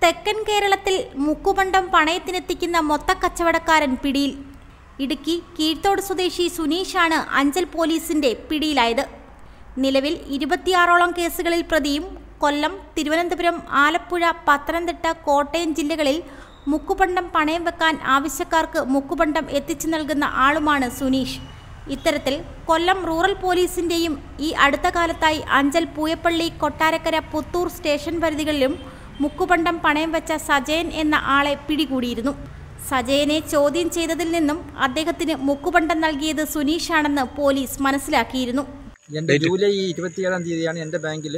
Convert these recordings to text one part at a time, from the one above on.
തെക്കൻ കേരളത്തിൽ മുക്കുപണ്ടം പണയത്തിനെത്തിക്കുന്ന മൊത്തക്കച്ചവടക്കാരൻ പിടിയിൽ. ഇടുക്കി കീഴ്ത്തോട് സ്വദേശി സുനീഷാണ് അഞ്ചൽ പോലീസിന്റെ പിടിയിലായത്. നിലവിൽ 26ഓളം കേസുകളിൽ പ്രതിയും. കൊല്ലം, തിരുവനന്തപുരം, ആലപ്പുഴ, പത്തനംതിട്ട, കോട്ടയം ജില്ലകളിൽ മുക്കുപണ്ടം പണയം വെക്കാൻ ആവശ്യക്കാർക്ക് മുക്കുപണ്ടം എത്തിച്ചു നൽകുന്ന ആളുമാണ് സുനീഷ്. ഇത്തരത്തിൽ കൊല്ലം റൂറൽ പോലീസിന്റെയും ഈ അടുത്ത കാലത്തായി അഞ്ചൽ, പൂയപ്പള്ളി, കൊട്ടാരക്കര, പുത്തൂർ സ്റ്റേഷൻ പരിധികളിലും മുക്കുപണ്ടം പണയം വെച്ച സജയൻ എന്ന ആളെ പിടികൂടിയിരുന്നു. സജയനെ ചോദ്യം ചെയ്തതിൽ നിന്നും അദ്ദേഹത്തിന് മുക്കുപണ്ടം നൽകിയത് സുനീഷാണെന്ന് പോലീസ് മനസ്സിലാക്കിയിരുന്നു. ജൂലൈ 27-ാം തീയതിയാണ് എൻ്റെ ബാങ്കിൽ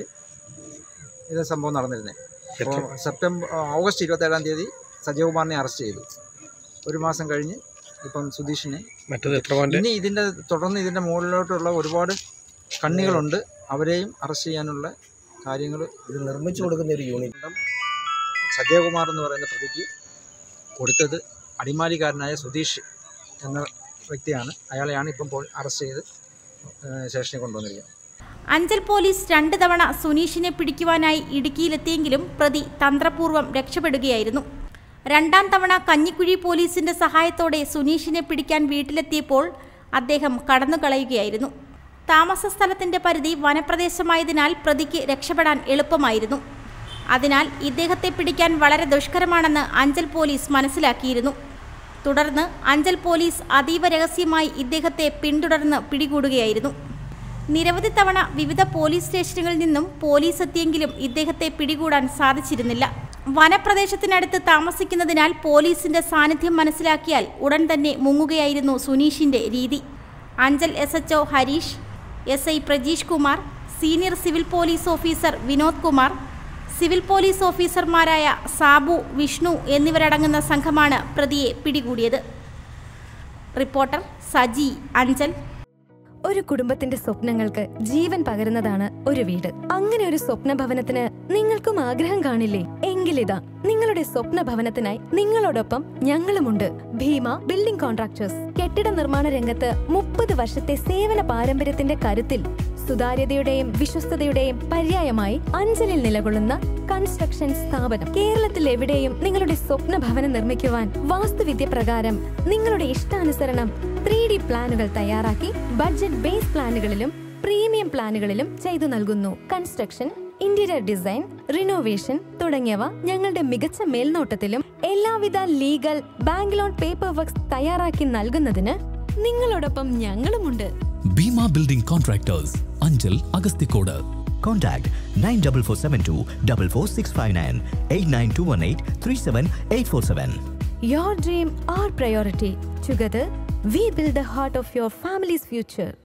ഇത് സംഭവം നടന്നിരുന്നത്. ഓഗസ്റ്റ് 27-ാം തീയതി സജയകുമാറിനെ അറസ്റ്റ് ചെയ്തു. ഒരു മാസം കഴിഞ്ഞ് ഇപ്പം സുധീഷിനെ. ഇനി തുടർന്ന് ഇതിൻ്റെ മുകളിലോട്ടുള്ള ഒരുപാട് കണ്ണികളുണ്ട്. അവരെയും അറസ്റ്റ് ചെയ്യാനുള്ള കാര്യങ്ങൾ ഇത് നിർമ്മിച്ചു കൊടുക്കുന്ന ഒരു യൂണിറ്റ് സജയകുമാർ എന്ന് പറയുന്ന പ്രതിക്ക് കൊടുത്തത് അടിമാലിക്കാരനായ സുധീഷ് എന്ന വ്യക്തിയാണ്. അയാളെയാണ് ഇപ്പം അറസ്റ്റ് ചെയ്ത് സ്റ്റേഷനിൽ കൊണ്ടുവന്നിരിക്കുന്നത്. അഞ്ചൽ പോലീസ് 2 തവണ സുനീഷിനെ പിടിക്കുവാനായി ഇടുക്കിയിലെത്തിയെങ്കിലും പ്രതി തന്ത്രപൂർവ്വം രക്ഷപ്പെടുകയായിരുന്നു. 2ാം തവണ കഞ്ഞിക്കുഴി പോലീസിന്റെ സഹായത്തോടെ സുനീഷിനെ പിടിക്കാൻ വീട്ടിലെത്തിയപ്പോൾ അദ്ദേഹം കടന്നുകളയുകയായിരുന്നു. താമസ സ്ഥലത്തിന്റെ പരിധി വനപ്രദേശമായതിനാൽ പ്രതിക്ക് രക്ഷപ്പെടാൻ എളുപ്പമായിരുന്നു. അതിനാൽ ഇദ്ദേഹത്തെ പിടിക്കാൻ വളരെ ദുഷ്കരമാണെന്ന് അഞ്ചൽ പോലീസ് മനസ്സിലാക്കിയിരുന്നു. തുടർന്ന് അഞ്ചൽ പോലീസ് അതീവ രഹസ്യമായി ഇദ്ദേഹത്തെ പിന്തുടർന്ന് പിടികൂടുകയായിരുന്നു. നിരവധി തവണ വിവിധ പോലീസ് സ്റ്റേഷനുകളിൽ നിന്നും പോലീസ് എത്തിയെങ്കിലും ഇദ്ദേഹത്തെ പിടികൂടാൻ സാധിച്ചിരുന്നില്ല. വനപ്രദേശത്തിനടുത്ത് താമസിക്കുന്നതിനാൽ പോലീസിന്റെ സാന്നിധ്യം മനസ്സിലാക്കിയാൽ ഉടൻ തന്നെ മുങ്ങുകയായിരുന്നു സുനീഷിന്റെ രീതി. Anchal SHO Harish, SI Prajeesh Kumar, senior civil police officer Vinod Kumar, civil police ഓഫീസർമാരായ സാബു, വിഷ്ണു എന്നിവരടങ്ങുന്ന സംഘമാണ് പ്രതിയെ പിടികൂടിയത്. റിപ്പോർട്ടർ സജി, അഞ്ചൽ. ഒരു കുടുംബത്തിന്റെ സ്വപ്നങ്ങൾക്ക് ജീവൻ പകരുന്നതാണ് ഒരു വീട്. അങ്ങനെ ഒരു സ്വപ്ന ഭവനത്തിന് നിങ്ങൾക്കും ആഗ്രഹം കാണില്ലേ? എങ്കിലിതാ നിങ്ങളുടെ സ്വപ്ന ഭവനത്തിനായി നിങ്ങളോടൊപ്പം ഞങ്ങളുമുണ്ട്. Bhima building contractors. കെട്ടിട നിർമ്മാണ രംഗത്ത് 30 വർഷത്തെ സേവന പാരമ്പര്യത്തിന്റെ കരുത്തിൽ സുതാര്യതയുടെയും വിശ്വസ്തയുടെയും പര്യായമായി അഞ്ചലിൽ നിലകൊള്ളുന്ന കൺസ്ട്രക്ഷൻ സ്ഥാപനം. കേരളത്തിൽ എവിടെയും നിങ്ങളുടെ സ്വപ്ന ഭവനം നിർമ്മിക്കുവാൻ വാസ്തുവിദ്യ പ്രകാരം നിങ്ങളുടെ ഇഷ്ടാനുസരണം 3D പ്ലാനുകൾ തയ്യാറാക്കി ബഡ്ജറ്റ് ബേസ് പ്ലാനുകളിലും പ്രീമിയം പ്ലാനുകളിലും ചെയ്തു നൽകുന്നു. കൺസ്ട്രക്ഷൻ, ഇന്റീരിയർ ഡിസൈൻ, റിനോവേഷൻ തുടങ്ങിയവ ഞങ്ങളുടെ മികച്ച മേൽനോട്ടത്തിലും എല്ലാവിധ legal, bank loan, paper works തയ്യാറാക്കി നൽകുന്നതിന് നിങ്ങളോടൊപ്പം ഞങ്ങളുമുണ്ട്. Bhima building contractors, Anchal, Agasthikode. Contact 94472 44659 89218 37847. Your dream, our priority. Together, we build the heart of your family's future.